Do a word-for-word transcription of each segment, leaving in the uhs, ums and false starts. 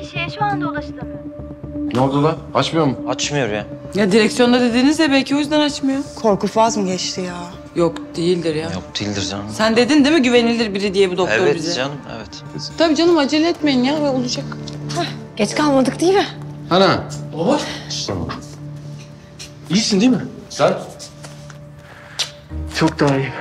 kişiye şu anda ulaşılamıyor. Ne oldu lan? Açmıyor mu? Açmıyor ya. Ya direksiyonda dediniz ya belki o yüzden açmıyor. Korku faz mı geçti ya? Yok değildir ya. Yok değildir canım. Sen dedin değil mi güvenilir biri diye bu doktor Evet bize? canım, evet. Tabii canım acele etmeyin ya olacak. Geç kalmadık değil mi? Ana. Baba. İyisin değil mi? Sen? Çok daha iyi.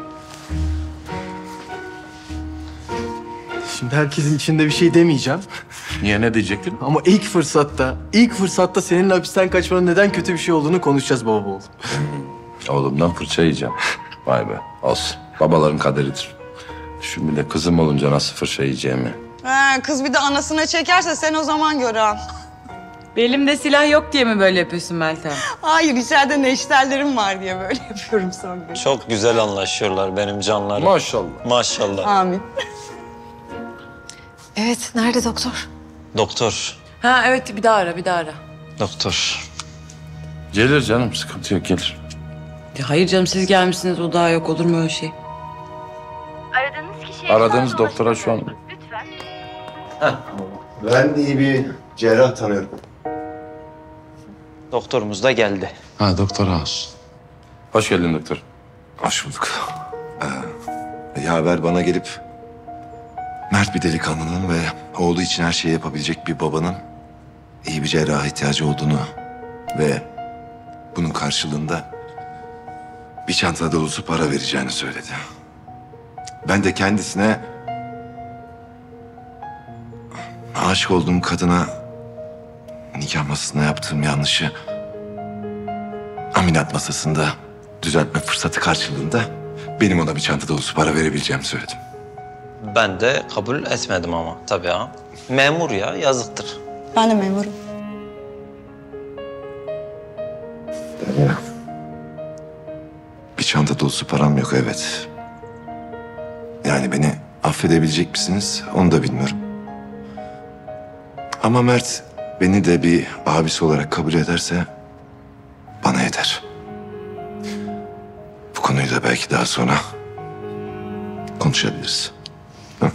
Şimdi herkesin içinde bir şey demeyeceğim. Niye, ne diyecektin? Ama ilk fırsatta, ilk fırsatta seninle hapisten kaçmanın neden kötü bir şey olduğunu konuşacağız baba oğlum. Oğlumdan fırça yiyeceğim. Vay be. Olsun. Babaların kaderidir. Düşün bir de kızım olunca nasıl fırça yiyeceğimi. He, kız bir de anasına çekerse sen o zaman gör ha. Belimde silah yok diye mi böyle yapıyorsun Meltem? Hayır, içeride neşterlerim var diye böyle yapıyorum son gün. Çok güzel anlaşıyorlar benim canlarım. Maşallah. Maşallah. Amin. Evet, nerede doktor? Doktor, Ha evet bir daha ara bir daha ara. doktor. Gelir canım, sıkıntı yok, gelir. Ya hayır canım siz gelmişsiniz o daha yok olur mu öyle şey? Aradığınız kişiye Aradığınız şu anda doktora şu an- ulaşılamıyor. Lütfen. Ben iyi bir cerrah tanıyorum. Doktorumuz da geldi. Ha, doktor Ağuz. Hoş geldin doktor. Hoş bulduk. Ee, yaver bana gelip mert bir delikanlının ve oğlu için her şeyi yapabilecek bir babanın iyi bir cerraha ihtiyacı olduğunu ve bunun karşılığında bir çanta dolusu para vereceğini söyledi. Ben de kendisine aşık olduğum kadına nikah masasında yaptığım yanlışı ameliyat masasında düzeltme fırsatı karşılığında benim ona bir çanta dolusu para verebileceğimi söyledim. Ben de kabul etmedim ama tabii ha. Memur ya, yazıktır. Ben de memurum. Bir çanta dolusu param yok, evet. Yani beni affedebilecek misiniz onu da bilmiyorum. Ama Mert beni de bir abisi olarak kabul ederse bana yeter. Bu konuyu da belki daha sonra konuşabiliriz. Hı?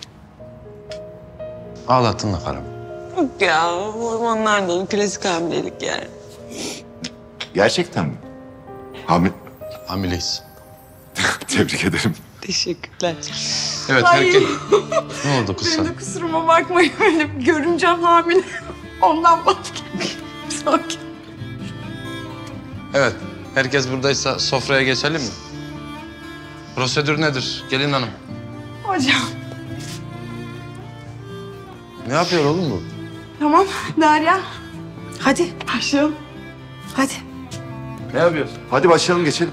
Ağlattın da karım. Ya ormanlarda o klasik hamilelik yani. Gerçekten mi? Hamil... Hamileyiz. Tebrik ederim. Teşekkürler. Evet, herkes... Ne oldu kız sana? Kusuruma bakmayın benim görümcem hamile. Ondan vazgeçtim. Sakin. Evet, herkes buradaysa sofraya geçelim mi? Prosedür nedir gelin hanım? Hocam Ne yapıyor oğlum bu? tamam Derya. Hadi, Başlayalım. hadi. Ne yapıyorsun? Hadi başlayalım, geçelim.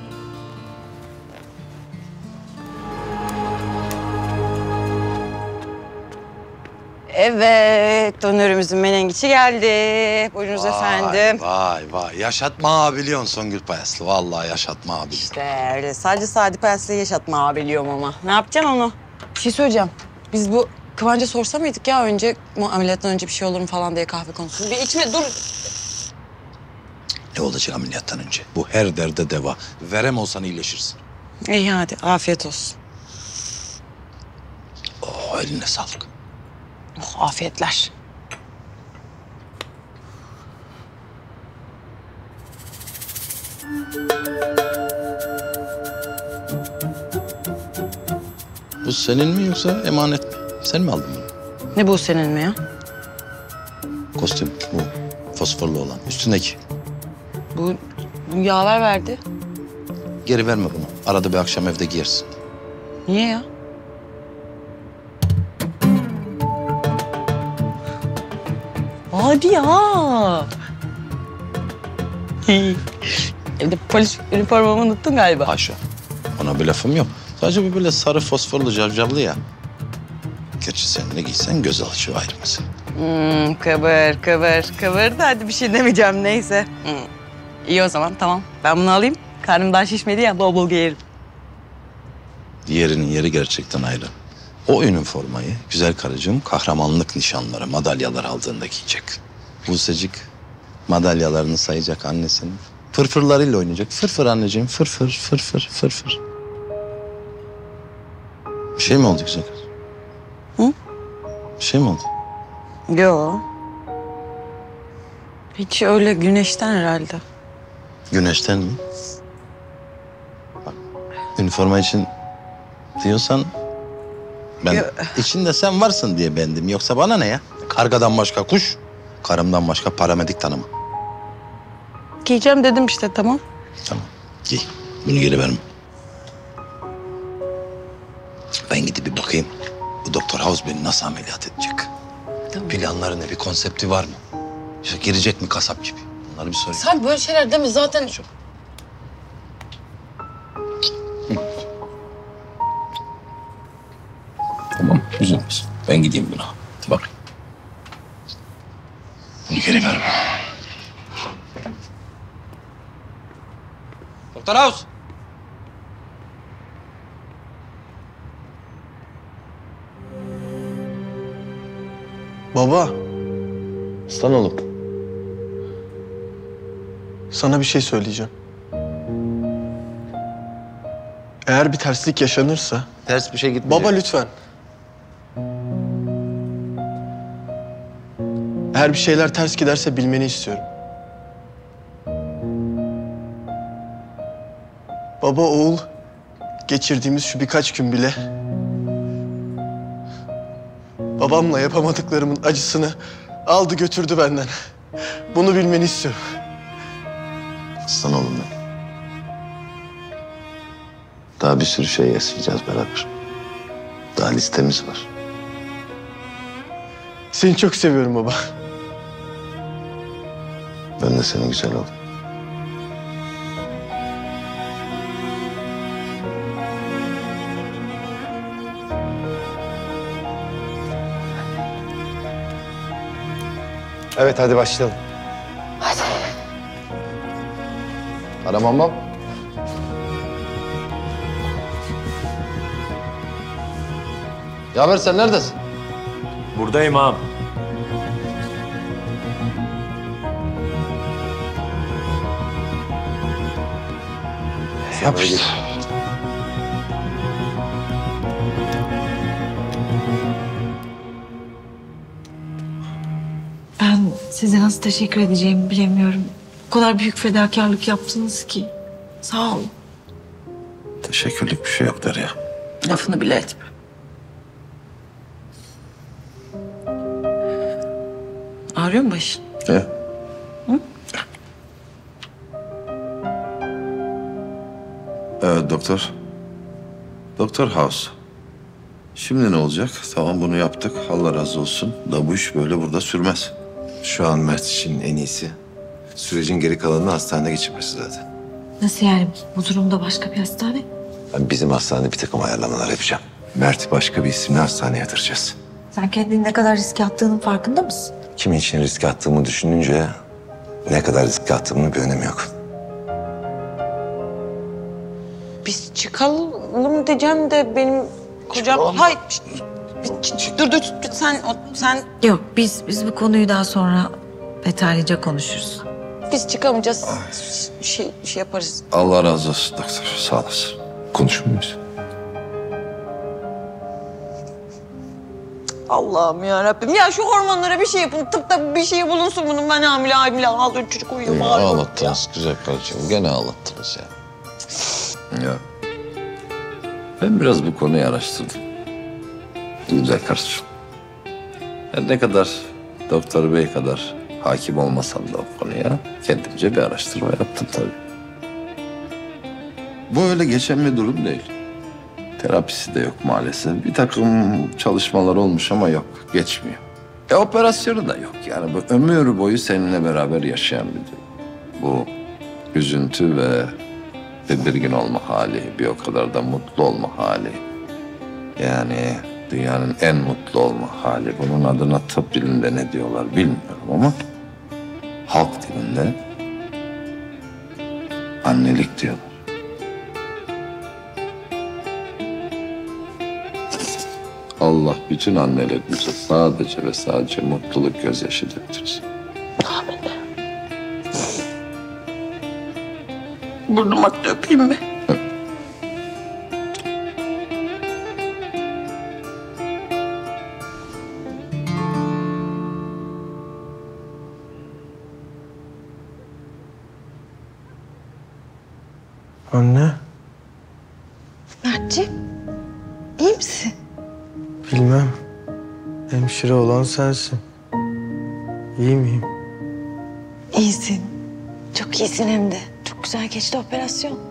Evet, dönörümüzün menengiçi geldi. Buyurunuz efendim. Vay vay yaşatma abiliyorsun Songül Payaslı. Vallahi yaşatma abiliyorsun. İşte öyle. Sadece Sadi Payaslı'yı yaşatma biliyorum ama. Ne yapacaksın onu? Bir şey söyleyeceğim. Biz bu Kıvanç'a sorsa mıydık ya önce, bu ameliyattan önce bir şey olur mu falan diye kahve konusunu. Bir içme dur. Ne olacak ameliyattan önce? Bu her derde deva. Verem olsan iyileşirsin. İyi hadi, afiyet olsun. Oh eline sağlık. Oh, afiyetler. Bu senin mi yoksa emanet mi? Sen mi aldın bunu? Ne bu senin mi ya? Kostüm bu. Fosforlu olan. Üstündeki. Bu, bu yağlar verdi. Geri verme bunu. Arada bir akşam evde giyersin. Niye ya? Hadi ya. Evde polis üniformamı unuttun galiba. Haşa. Ona bir lafım yok. Sadece bu böyle sarı fosforlu cavcavlı ya. Gerçi sen ne giysen göz alıcı ayrı mesele. Hmm, kıvır, kıvır, kıvır da hadi bir şey demeyeceğim neyse. Hmm. İyi o zaman tamam. Ben bunu alayım. Karnım daha şişmedi ya bol bol giyerim. Diğerinin yeri gerçekten ayrı. O üniformayı güzel karıcığım kahramanlık nişanları, madalyalar aldığında giyecek. Buse'cik madalyalarını sayacak annesinin. Fırfırlarıyla oynayacak. Fırfır anneciğim, fırfır, fırfır, fırfır. Bir şey mi oldu güzel kız? Hı? Bir şey mi oldu? Yo. Hiç öyle güneşten herhalde. Güneşten mi? Bak, üniforma için diyorsan ben Yo. içinde sen varsın diye bendim. Yoksa bana ne ya? Kargadan başka kuş, karımdan başka paramedik tanımam. Giyeceğim dedim işte, tamam. Tamam, giy. Bunu geri verme. Ben gidip bir bakayım. Bu Doktor House beni nasıl ameliyat edecek? Tamam. Planları ne, bir konsepti var mı? İşte girecek mi kasap gibi? Bunları bir sorayım. Sen böyle şeyler deme zaten. Tamam, üzülmesin. Ben gideyim buna. Bak. Bunu geri verme. Doktor House. Baba, Aslan oğlum. sana bir şey söyleyeceğim. Eğer bir terslik yaşanırsa... Ters bir şey gitmeyecek. Baba lütfen. Eğer bir şeyler ters giderse bilmeni istiyorum. Baba oğul geçirdiğimiz şu birkaç gün bile... babamla yapamadıklarımın acısını aldı götürdü benden. Bunu bilmeni istiyorum. Aslan oğlum benim. Daha bir sürü şey yaşayacağız beraber. Daha listemiz var. Seni çok seviyorum baba. Ben de seni güzel oğlum. Evet hadi başlayalım. Aramam. Yaver sen neredesin? Buradayım ağam. Yapıştır. Ben size nasıl teşekkür edeceğimi bilemiyorum. O kadar büyük fedakarlık yaptınız ki. Sağ olun. Teşekkürlük bir şey yok Derya. Lafını bile etme. Ağrıyor mu başın? He? Ee, doktor. Doktor House. Şimdi ne olacak? Tamam bunu yaptık. Allah razı olsun. Da bu iş böyle burada sürmez. Şu an Mert için en iyisi sürecin geri kalanını hastanede geçirmesi zaten. Nasıl yani? Bu durumda başka bir hastane? Ben bizim hastanede bir takım ayarlamalar yapacağım. Mert'i başka bir isimli hastaneye yatıracağız. Sen kendini ne kadar riske attığının farkında mısın? Kimin için risk attığımı düşününce ne kadar risk attığımın bir önemi yok. Biz çıkalım diyeceğim de benim kocam... Hayır. şşt, şşt, Dur dur dur, sen o- sen Yok, biz biz bu konuyu daha sonra detaylıca konuşuruz. biz çıkamayacağız. Şey şey yaparız. Allah razı olsun doktor. Sağ olasın. Konuşmuyoruz. Allah'ım ya Rabbim. Ya şu hormonlara bir şey yapın. Tıpta bir şey bulunsun bunun. Ben hamile hamile ağlıyor çocuk uyuyor. bağırıyor. Ağlattınız güzel kardeşim. Gene ağlattınız ya. Ya. Ben biraz bu konuyu araştırdım. Güzel kardeşim. Her ne kadar doktor bey kadar hakim olmasam da o konuya kendimce bir araştırma yaptım tabii. Bu öyle geçen bir durum değil. Terapisi de yok maalesef. Bir takım çalışmalar olmuş ama yok, geçmiyor. E operasyonu da yok yani. Bu ömür boyu seninle beraber yaşayan bir durum. Bu üzüntü ve tedirgin olma hali, bir o kadar da mutlu olma hali. Yani dünyanın en mutlu olma hali. Bunun adına tıp dilinde ne diyorlar bilmiyorum ama halk dilinde annelik diyorlar. Allah bütün annelerimize sadece ve sadece mutluluk gözyaşı döktürsün. Burnuma öpeyim mi? Anne, Mertciğim, iyi misin? bilmem. Hemşire olan sensin. İyi miyim? İyisin. Çok iyisin hem de. Çok güzel geçti operasyon.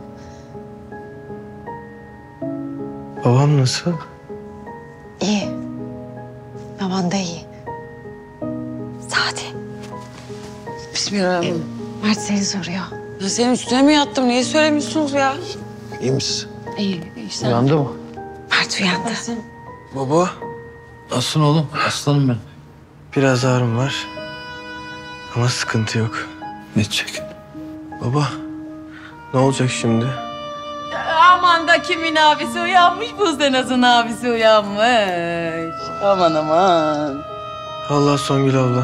Babam nasıl? İyi. Baban da iyi. Sadi, Bismillahirrahmanirrahim. Mert seni soruyor. Ya senin üstüne mi yattım? Niye söylemiyorsunuz ya? İyi misin? İyi, işte. Uyandı mı? Mert uyandı. Baba, Nasılsın oğlum? Aslanım benim. biraz ağrım var. Ama sıkıntı yok. Ne çekin? Baba, ne olacak şimdi? Aman da kimin abisi uyanmış, Buzdemez'in abisi uyanmış. Aman aman. Allah Songül abla.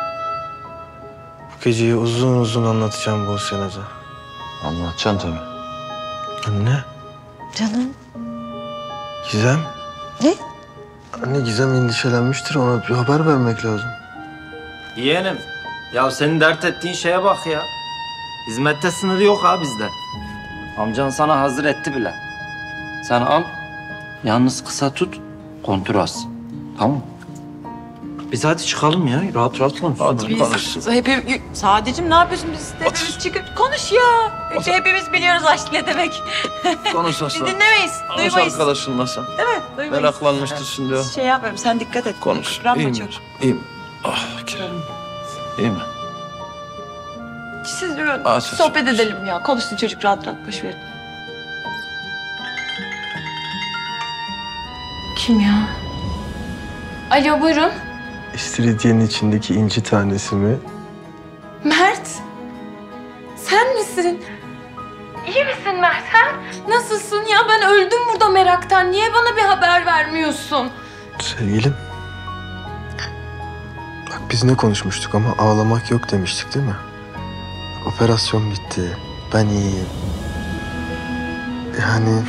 Bu geceyi uzun uzun anlatacağım bu senede. Anlatacaksın tabii. Anne, Canım. Gizem. Ne? Anne, Gizem endişelenmiştir, ona bir haber vermek lazım. Yeğenim, ya senin dert ettiğin şeye bak ya. Hizmette sınırı yok ha bizde. Amcan sana hazır etti bile. Sen al, yalnız kısa tut, kontur az. Tamam. Biz hadi çıkalım ya, rahat rahat konuş. Hadi konuşsun. Hepimiz... Sadece ne yapıyorsun biz? Hepimiz çıkıp konuş ya. Hepimiz biliyoruz aşk ne demek. Konuş Biz aslan. dinlemeyiz, Konuş duymayız. arkadaşınla sen. Değil mi? Duymayız. Meraklanmıştır şimdi o. Şey yapmayayım, sen dikkat et. Konuş. Kıpranma İyi mi? çok. İyi mi? Ah Kerem. İyi mi? Siz böyle Aç, aç, sohbet aç. edelim ya. Konuşsun çocuk rahat rahat, boş verin. Kim ya? Alo buyurun. İstiridyenin içindeki inci tanesi mi? Mert. Sen misin? İyi misin Mert ha? Nasılsın ya? Ben öldüm burada meraktan. Niye bana bir haber vermiyorsun? Sevgilim. Bak, biz ne konuşmuştuk ama ağlamak yok demiştik değil mi? Operasyon bitti. Ben iyiyim. Yani...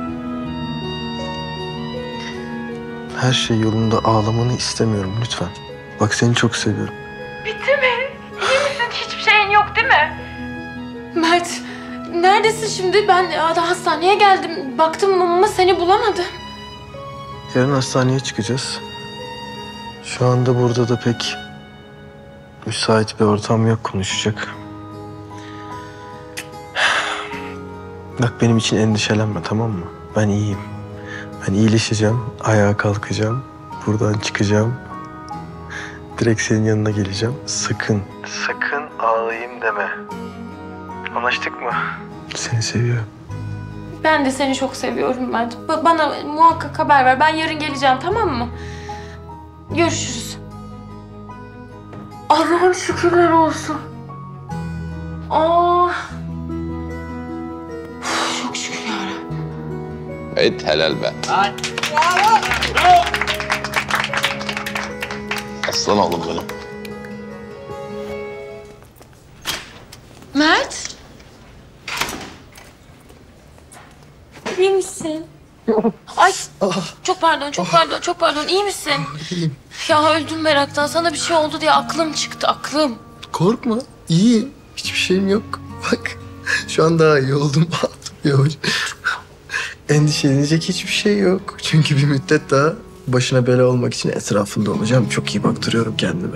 Her şey yolunda, ağlamanı istemiyorum lütfen. Bak, seni çok seviyorum. Bitti mi? İyi misin? Hiçbir şeyin yok değil mi? Mert, neredesin şimdi? Ben da hastaneye geldim. Baktım ama seni bulamadım. Yarın hastaneye çıkacağız. Şu anda burada da pek müsait bir ortam yok konuşacak. Bak, benim için endişelenme, tamam mı? Ben iyiyim. Ben iyileşeceğim, ayağa kalkacağım, buradan çıkacağım. Direkt senin yanına geleceğim. Sakın, sakın ağlayayım deme. Anlaştık mı? Seni seviyorum. Ben de seni çok seviyorum Mert. Ba- Bana muhakkak haber ver. Ben yarın geleceğim, tamam mı? Görüşürüz. Allah'ım şükürler olsun. Aa. Uf, çok şükür yarabbim. Evet, helal be. Aslan oğlum benim. Mert. İyi misin? Ay çok pardon, çok pardon, çok pardon. İyi misin? İyiyim. Ya öldüm meraktan. Sana bir şey oldu diye aklım çıktı, aklım. Korkma, iyiyim. Hiçbir şeyim yok. Bak, şu an daha iyi oldum. Yavaş. Endişelenecek hiçbir şey yok. Çünkü bir müddet daha başına bela olmak için etrafında olacağım. Çok iyi baktırıyorum kendime.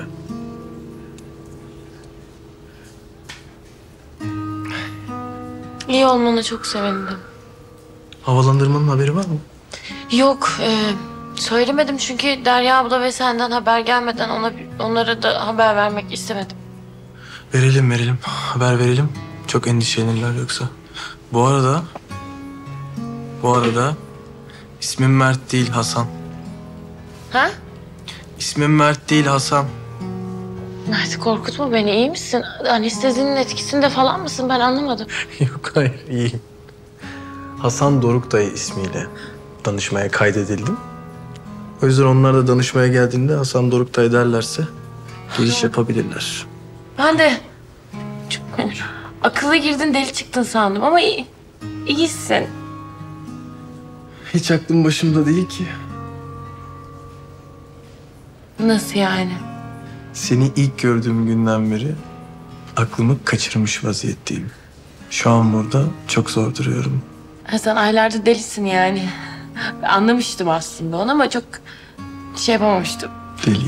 İyi olmana çok sevindim. Havalandırmanın haberi var mı? Yok, e, söylemedim çünkü Derya abla ve senden haber gelmeden ona onlara da haber vermek istemedim. Verelim verelim. Haber verelim. Çok endişelenirler yoksa. Bu arada... Bu arada... ismim Mert değil, Hasan. Ha? İsmim Mert değil, Hasan. Mert korkutma beni, iyi misin? Anestezinin etkisinde falan mısın? Ben anlamadım. Yok, hayır, iyiyim. Hasan Doruk dayı ismiyle danışmaya kaydedildim. O yüzden onlar da danışmaya geldiğinde Hasan Doruk dayı derlerse giriş yapabilirler. Ben de çok akıllı girdin, deli çıktın sandım ama iyi, iyisin. Hiç aklım başımda değil ki. Nasıl yani? Seni ilk gördüğüm günden beri aklımı kaçırmış vaziyetteyim. Şu an burada çok zor duruyorum. Ha, sen aylardır delisin yani. Ben anlamıştım aslında onu ama çok şey yapamamıştım. Deli.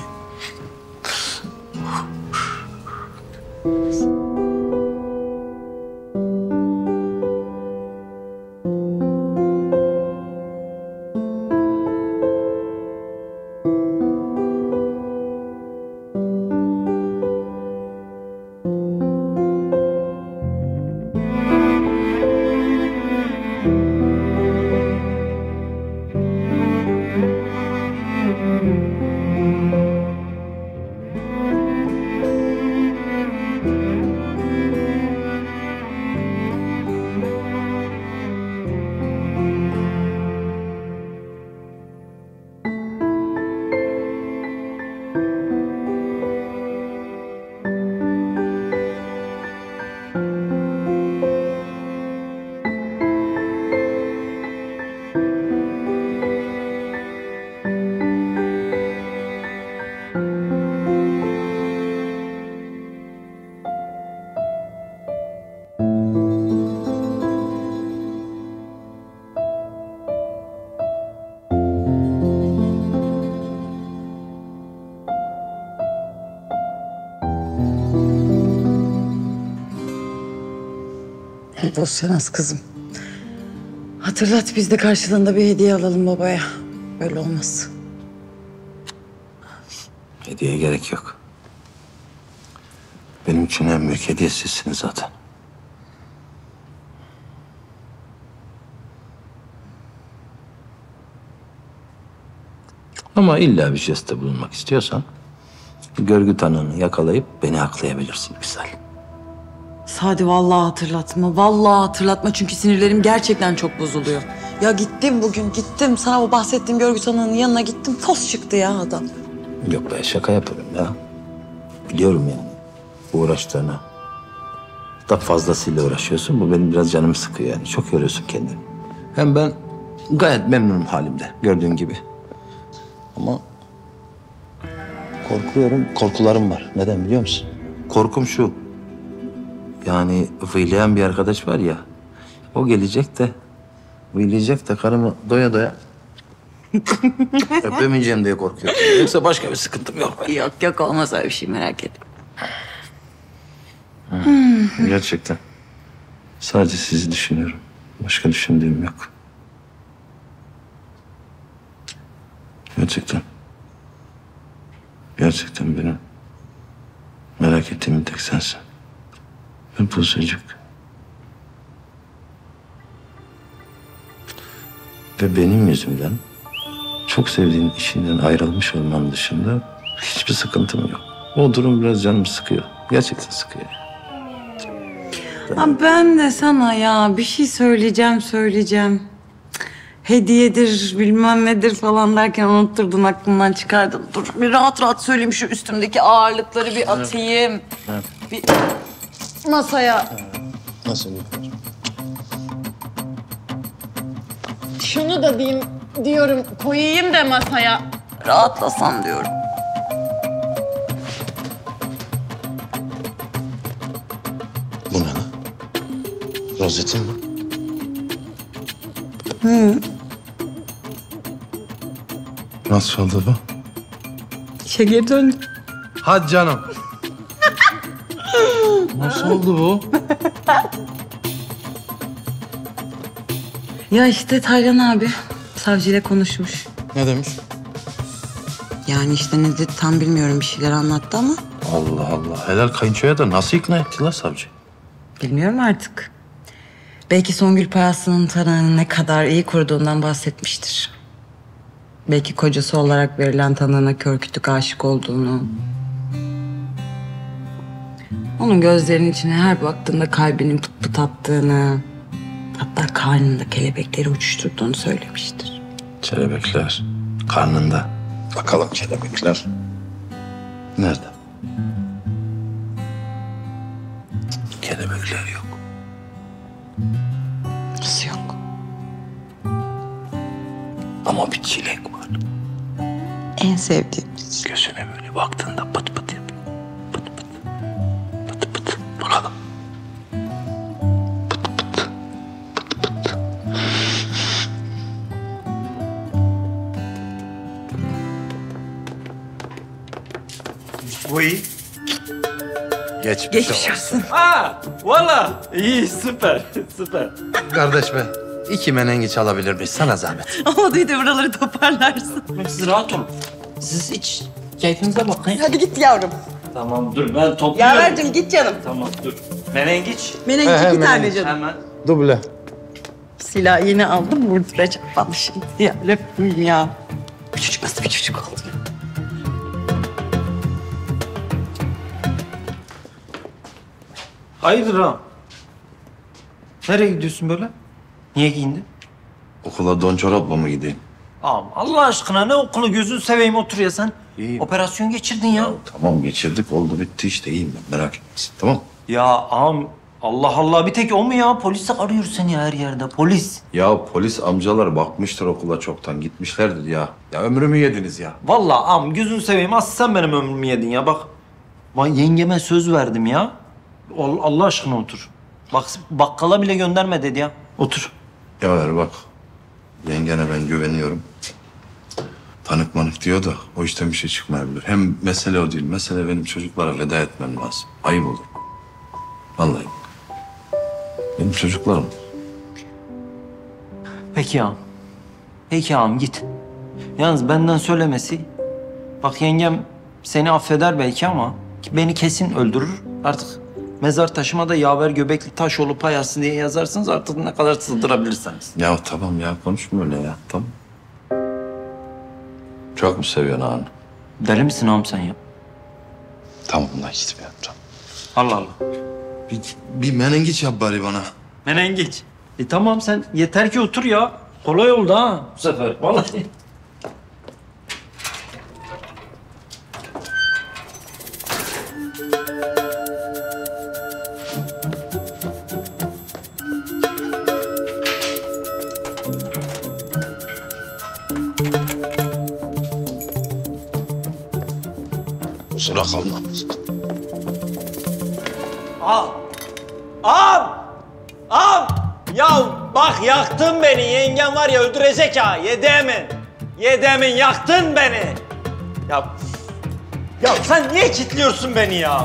Boşanaz kızım. Hatırlat biz de karşılığında bir hediye alalım babaya. Böyle olmaz. Hediyeye gerek yok. Benim için en büyük hediye sizsiniz zaten. Ama illa bir jestte bulunmak istiyorsan görgü tanığını yakalayıp beni aklayabilirsin misal. Sadi vallahi hatırlatma. Vallahi hatırlatma çünkü sinirlerim gerçekten çok bozuluyor. Ya gittim bugün gittim. Sana o bahsettiğim görgü tanığının yanına gittim. Fos çıktı ya adam. Yok be şaka yaparım ya. Biliyorum yani uğraştığını. Da fazlasıyla uğraşıyorsun. Bu benim biraz canımı sıkıyor yani. Çok yoruyorsun kendini. Hem ben gayet memnunum halimde gördüğün gibi. Ama korkuyorum, korkularım var. Neden biliyor musun? Korkum şu. Yani vıylayan bir arkadaş var ya. O gelecek de vıylayacak da karımı doya doya öpemeyeceğim diye korkuyorum. Yoksa başka bir sıkıntım yok. Benim. Yok yok olmaz öyle bir şey merak etme. Hmm. Gerçekten. Sadece sizi düşünüyorum. Başka düşündüğüm yok. Gerçekten. Gerçekten benim merak ettiğim tek sensin. Ve bu çocuk. Ve benim yüzümden çok sevdiğin işinden ayrılmış olman dışında hiçbir sıkıntım yok. O durum biraz canımı sıkıyor. Gerçekten sıkıyor. Ha ben de sana ya bir şey söyleyeceğim söyleyeceğim. Hediyedir bilmem nedir falan derken unutturdun aklımdan çıkardın. Dur bir rahat rahat söyleyeyim şu üstümdeki ağırlıkları bir atayım. Evet. Bir masaya. Nasıl? Şunu da diyeyim diyorum koyayım da masaya. Rahatlasan diyorum. Bu ne lan? Rozetin mi? Hı. Nasıl oldu bu? İşe geri döndüm. Hadi canım. Nasıl oldu bu? Ya işte Taylan abi savcıyla konuşmuş. Ne demiş? Yani işte ne dedi tam bilmiyorum bir şeyler anlattı ama. Allah Allah. Helal kayınçoya da nasıl ikna ettiler savcı? Bilmiyorum artık. Belki Songül Payaslı'nın tanığını ne kadar iyi koruduğundan bahsetmiştir. Belki kocası olarak verilen tanığına kör kütük aşık olduğunu. Onun gözlerinin içine her baktığında kalbinin pıt pıt attığını... hatta karnında kelebekleri uçuşturduğunu söylemiştir. Kelebekler karnında. Bakalım kelebekler nerede? Kelebekler yok. Nasıl yok? Ama bir çilek var. En sevdiğimiz. Gözüne böyle baktığında pıt pıt yapıyor. Pıt pıt. Pıt pıt. Bakalım. Pıt Bu iyi. Geçmiş, Geçmiş olsun. Ha, valla iyi süper süper. Kardeş be, iki menengiç alabilir miyiz? Sana zahmet. Olmadı da buraları toparlarsın. Siz rahat olun. Siz hiç keyfinize bakın. Hadi git yavrum. Tamam dur ben topluyorum. Yavercim git canım. Tamam dur. Menengiç. Menengiç iki tane canım. Hemen. Duble. Silahı yeni aldım, vurduracağım bana şimdi. Ya öpeyim ya. Bu çocuk nasıl bir çocuk oldu? Hayırdır ha? Nereye gidiyorsun böyle? Niye giyindin? Okula don çorapla mı gideyim? Ağam Allah aşkına ne okulu gözünü seveyim otur ya sen. İyiyim. Operasyon geçirdin ya. Tamam geçirdik, oldu bitti işte, iyiyim ben, merak etmesin, tamam. Ya ağam Allah Allah bir tek o mu ya? Polis arıyor seni her yerde polis. Ya polis amcalar bakmıştır okula çoktan, gitmişlerdir ya. Ya ömrümü yediniz ya. Vallahi ağam gözünü seveyim asıl sen benim ömrümü yedin ya bak. Ben yengeme söz verdim ya. Ol- Allah aşkına otur. Bak bakkala bile gönderme dedi ya. Otur. Ya ver bak, yengene ben güveniyorum. Tanık manık diyor da o işten bir şey çıkmayabilir. Hem mesele o değil, mesele benim çocuklara veda etmem lazım. Ayıp olur. Vallahi. Benim çocuklarım. Peki ağam. Peki ağam git. Yalnız benden söylemesi. Bak yengem seni affeder belki ama beni kesin öldürür. Artık mezar taşıma da yaver göbekli taş olup payası diye yazarsınız artık ne kadar sığdırabilirseniz. Ya tamam ya, konuşma öyle ya, tamam. Çok mu seviyorsun ağanı? Deli misin ağam sen ya? Tamam lan, gitmiyorum, tamam. Allah Allah. Bir, bir menengiç yap bari bana. Menengiç. E tamam sen yeter ki otur ya. Kolay oldu ha bu sefer. Vallahi. Kusura kalma. Al. Al. Al. Ya bak yaktın beni. Yengem var ya öldürecek ha. Yedemin. Yedemin yaktın beni. Ya ya sen niye kilitliyorsun beni ya?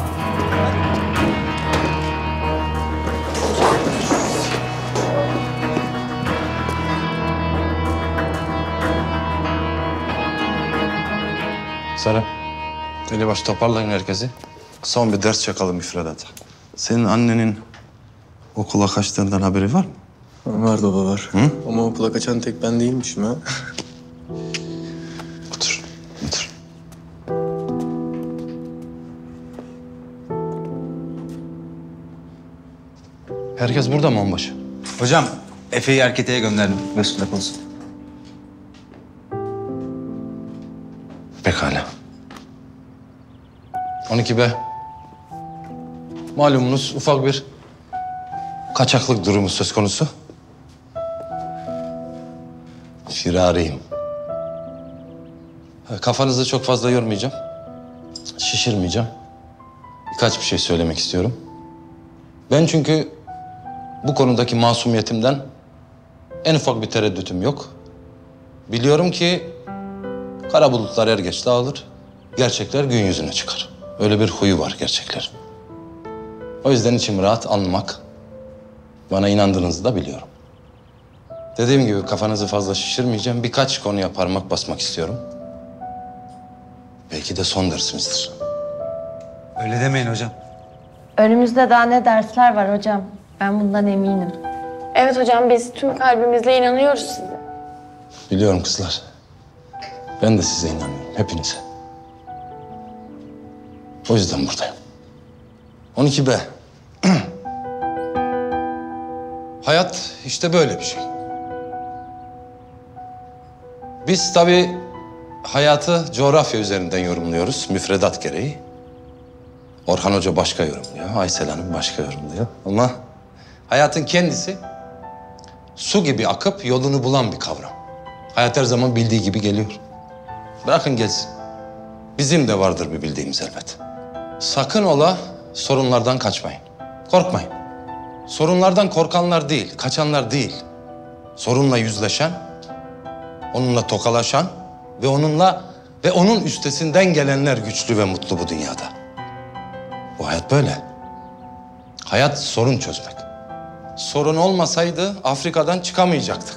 Serap, Delibaş toparlayın herkesi. Son bir ders çakalım müfredata. Senin annenin okula kaçtığından haberi var mı? Var baba var. Hı? Ama okula kaçan tek ben değilmişim ha. Otur, otur. Herkes burada mı onbaşı? Hocam, Efe'yi erketeye gönderdim. Mesut'la konuşsun. Pekala. on iki B. Malumunuz ufak bir kaçaklık durumu söz konusu. Firariyim. Kafanızı çok fazla yormayacağım. Şişirmeyeceğim. Birkaç bir şey söylemek istiyorum. Ben çünkü bu konudaki masumiyetimden en ufak bir tereddütüm yok. Biliyorum ki kara bulutlar er geç dağılır, gerçekler gün yüzüne çıkar. Öyle bir huyu var gerçekler. O yüzden içim rahat anlamak, bana inandığınızı da biliyorum. Dediğim gibi kafanızı fazla şişirmeyeceğim. Birkaç konuya parmak basmak istiyorum. Belki de son dersimizdir. Öyle demeyin hocam. Önümüzde daha ne dersler var hocam. Ben bundan eminim. Evet hocam biz tüm kalbimizle inanıyoruz size. Biliyorum kızlar. Ben de size inanıyorum, hepinize. O yüzden buradayım. on iki B. Hayat işte böyle bir şey. Biz tabii hayatı coğrafya üzerinden yorumluyoruz, müfredat gereği. Orhan Hoca başka yorumluyor, Aysel Hanım başka yorumluyor. Ama hayatın kendisi su gibi akıp yolunu bulan bir kavram. Hayat her zaman bildiği gibi geliyor. Bırakın gelsin. Bizim de vardır bir bildiğimiz elbet. Sakın ola sorunlardan kaçmayın. Korkmayın. Sorunlardan korkanlar değil, kaçanlar değil. Sorunla yüzleşen, onunla tokalaşan ve onunla Ve onun üstesinden gelenler güçlü ve mutlu bu dünyada. Bu hayat böyle. Hayat sorun çözmek. Sorun olmasaydı Afrika'dan çıkamayacaktık.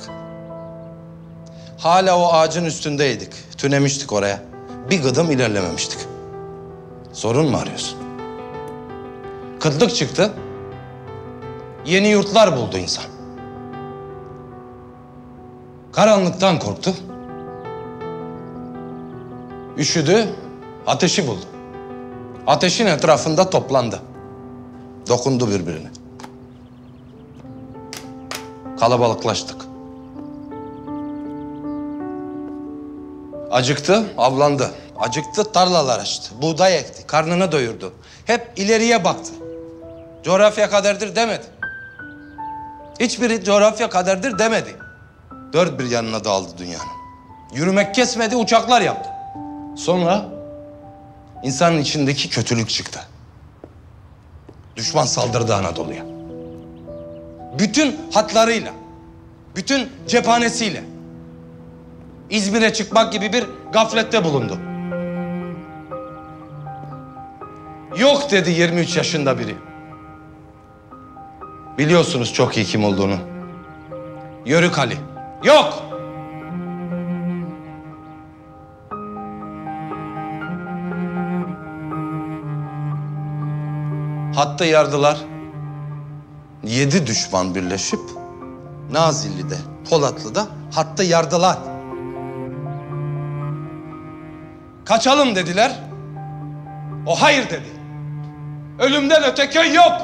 Hala o ağacın üstündeydik. Tünemiştik oraya. Bir gıdım ilerlememiştik. Sorun mu arıyorsun? Kıtlık çıktı. Yeni yurtlar buldu insan. Karanlıktan korktu. Üşüdü, ateşi buldu. Ateşin etrafında toplandı. Dokundu birbirine. Kalabalıklaştık. Acıktı, avlandı. Acıktı, tarlalar açtı. Buğday ekti, karnını doyurdu. Hep ileriye baktı. Coğrafya kaderdir demedi. Hiçbiri coğrafya kaderdir demedi. Dört bir yanına dağıldı dünyanın. Yürümek kesmedi, uçaklar yaptı. Sonra insanın içindeki kötülük çıktı. Düşman saldırdı Anadolu'ya. Bütün hatlarıyla, bütün cephanesiyle İzmir'e çıkmak gibi bir gaflette bulundu. Yok dedi yirmi üç yaşında biri. Biliyorsunuz çok iyi kim olduğunu. Yörük Ali. Yok! Hattı yardılar. Yedi düşman birleşip Nazilli'de, Polatlı'da hattı yardılar. Kaçalım dediler. O hayır dedi. Ölümden öte köy yok.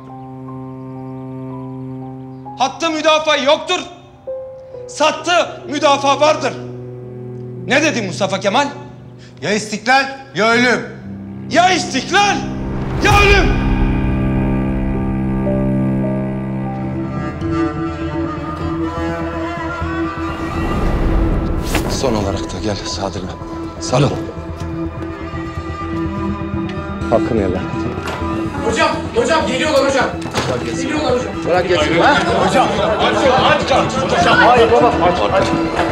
Hattı müdafaa yoktur. Sattı müdafaa vardır. Ne dedi Mustafa Kemal? Ya istiklal ya ölüm. Ya istiklal ya ölüm. Son olarak da gel Sadır'la. Salon. Hakkını helal et. Hocam, hocam geliyorlar hocam. Geliyorlar hocam. Bırak geçsin. Ha? Hocam. Aç, aç, aç. Hocam. Hayır baba, aç, aç.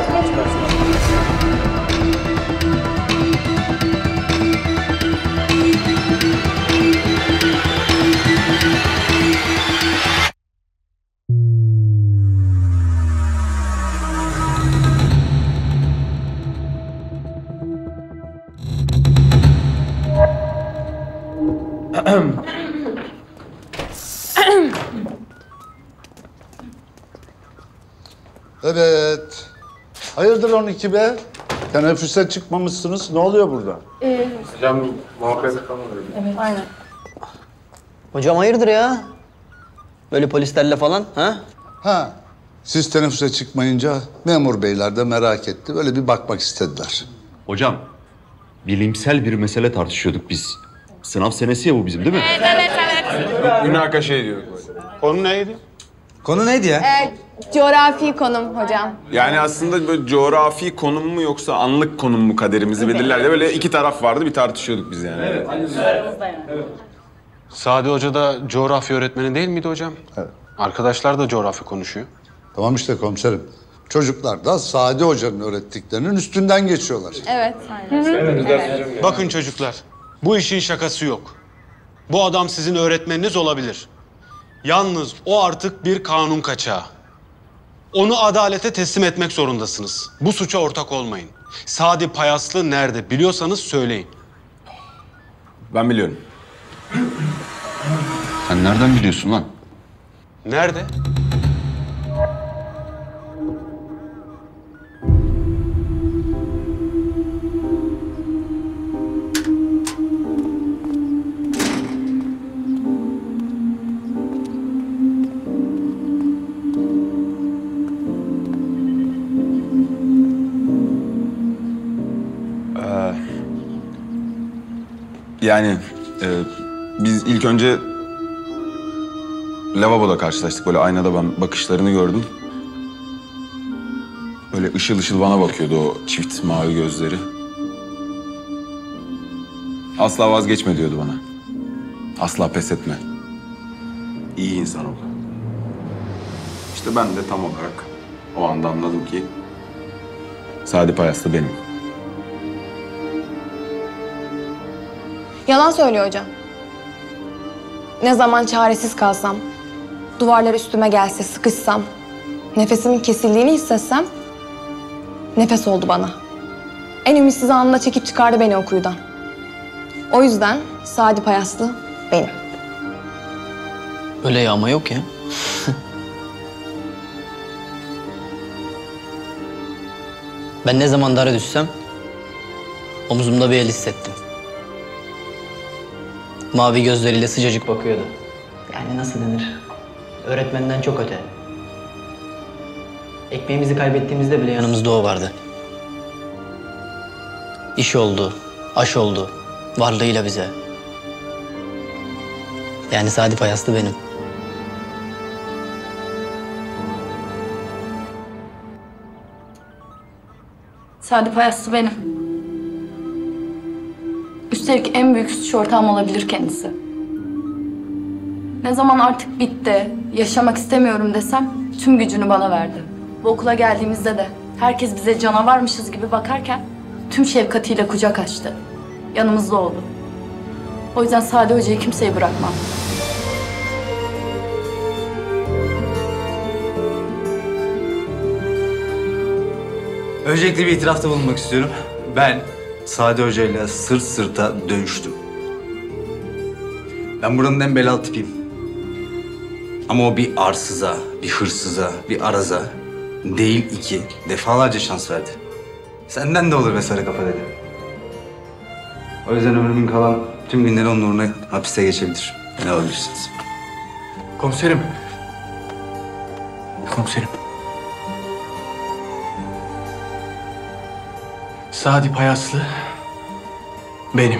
Evet. Hayırdır on iki be? Teneffüse çıkmamışsınız. Ne oluyor burada? Ee, Hocam muhabbet falan evet. Aynen. Hocam hayırdır ya? Böyle polislerle falan ha? Ha. Siz teneffüse çıkmayınca memur beyler de merak etti. Böyle bir bakmak istediler. Hocam, bilimsel bir mesele tartışıyorduk biz. Sınav senesi ya bu bizim değil mi? Evet, evet, evet. Münakaşa ediyorduk. Konu neydi? Konu neydi ya? Ee, coğrafi konum hocam. Yani aslında böyle coğrafi konum mu yoksa anlık konum mu kaderimizi belirler diye böyle iki taraf vardı, bir tartışıyorduk biz yani. Evet. Evet. Sadi Hoca da coğrafya öğretmeni değil miydi hocam? Evet. Arkadaşlar da coğrafya konuşuyor. Tamam işte komiserim. Çocuklar da Sadi Hoca'nın öğrettiklerinin üstünden geçiyorlar. Evet. Aynen. Evet. Evet. Bakın çocuklar, bu işin şakası yok. Bu adam sizin öğretmeniniz olabilir. Yalnız o artık bir kanun kaçağı. Onu adalete teslim etmek zorundasınız. Bu suça ortak olmayın. Sadi Payaslı nerede biliyorsanız söyleyin. Ben biliyorum. Sen nereden biliyorsun lan? Nerede? Ee, yani e, biz ilk önce lavaboda karşılaştık. Böyle aynada ben bakışlarını gördüm. Böyle ışıl ışıl bana bakıyordu o çift mavi gözleri. Asla vazgeçme diyordu bana. Asla pes etme. İyi insan ol. İşte ben de tam olarak o anda anladım ki Sadi Payaslı benim. Yalan söylüyor hocam. Ne zaman çaresiz kalsam, duvarlar üstüme gelse, sıkışsam, nefesimin kesildiğini hissetsem, nefes oldu bana. En ümitsiz anında çekip çıkardı beni o kuyudan. O yüzden Sadi Payaslı benim. Öyle yağma yok ya. Ben ne zaman dara düşsem omzumda bir el hissettim. Mavi gözleriyle sıcacık bakıyordu. Yani nasıl denir? Öğretmenden çok öte. Ekmeğimizi kaybettiğimizde bile yanımızda o vardı. İş oldu, aş oldu, varlığıyla bize. Yani Sadi Payaslı benim. Sadi Payaslı benim. Üstelik en büyük suç ortağım olabilir kendisi. Ne zaman artık bitti, yaşamak istemiyorum desem tüm gücünü bana verdi. Bu okula geldiğimizde de herkes bize canavarmışız gibi bakarken tüm şefkatiyle kucak açtı. Yanımızda oldu. O yüzden Sadi Hoca'yı kimseye bırakmam. Öncelikle bir itirafta bulunmak istiyorum. Ben Sadi Hoca ile sırt sırta dövüştüm. Ben buranın en belalı tipiyim. Ama o bir arsıza, bir hırsıza, bir araza değil iki, defalarca şans verdi. Senden de olur be sarı kafa dedi. O yüzden ömrümün kalan tüm günleri onun uğruna hapiste geçebilir. Ne alabilirsiniz? Komiserim. Komiserim. Sadi Payaslı benim.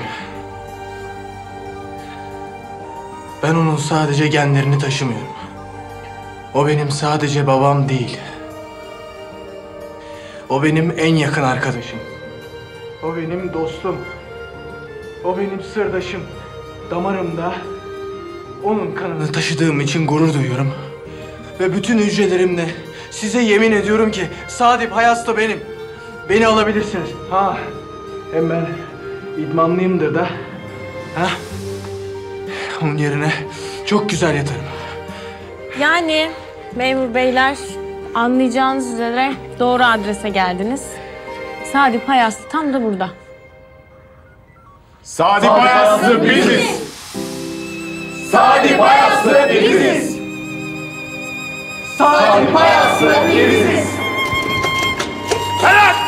Ben onun sadece genlerini taşımıyorum. O benim sadece babam değil. O benim en yakın arkadaşım. O benim dostum. O benim sırdaşım. Damarımda onun kanını taşıdığım için gurur duyuyorum. Ve bütün hücrelerimle size yemin ediyorum ki Sadi Payaslı benim. Beni alabilirsiniz. Ha. Hem ben idmanlıyımdır da. Ha. Onun yerine çok güzel yatarım. Yani memur beyler, anlayacağınız üzere doğru adrese geldiniz. Sadi Payaslı tam da burada. Sadi Payaslı biziz. Sadi Payaslı biziz. Sadi Payaslı biziz. Helal!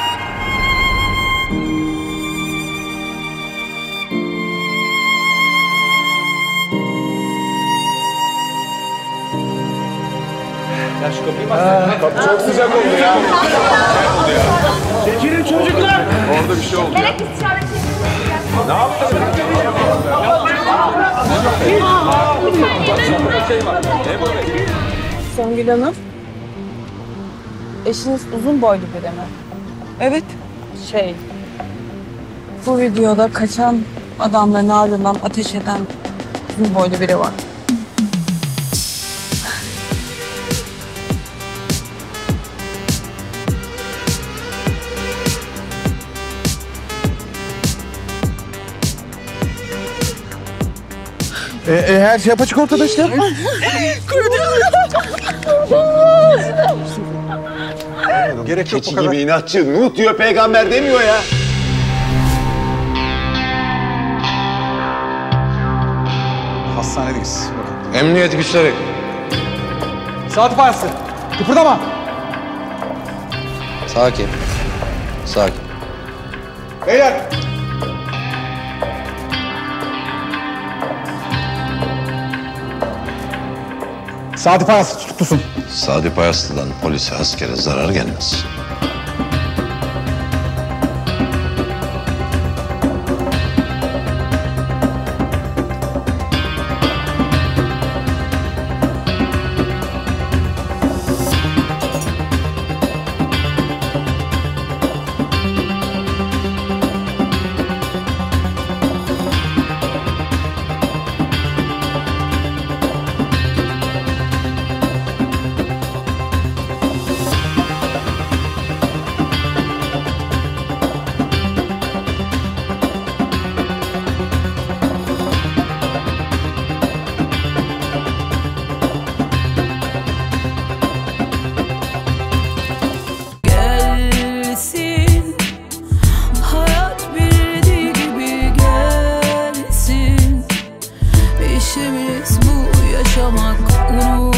Ya şu kapıyı baksana. Kapı çok sıcak oldu ya. Çekilin çocuklar. Orada bir şey oldu ya. Ne yaptın? Songül Hanım, eşiniz uzun boylu biri mi? Evet. Şey, bu videoda kaçan adamların ardından ateş eden uzun boylu biri var. E, e, her şey apaçık ortada işte. Gerek yok bu kadar. Keçi gibi inatçı. Nuh diyor, peygamber demiyor ya. Hastanedeyiz. Emniyet güçleri. Sadi Payaslı. Kıpırdama. Sakin. Sakin. Beyler. Sadi Payaslı tutuklusun. Sadi Payaslı'dan polise, askere zarar gelmez. yaşamak, unut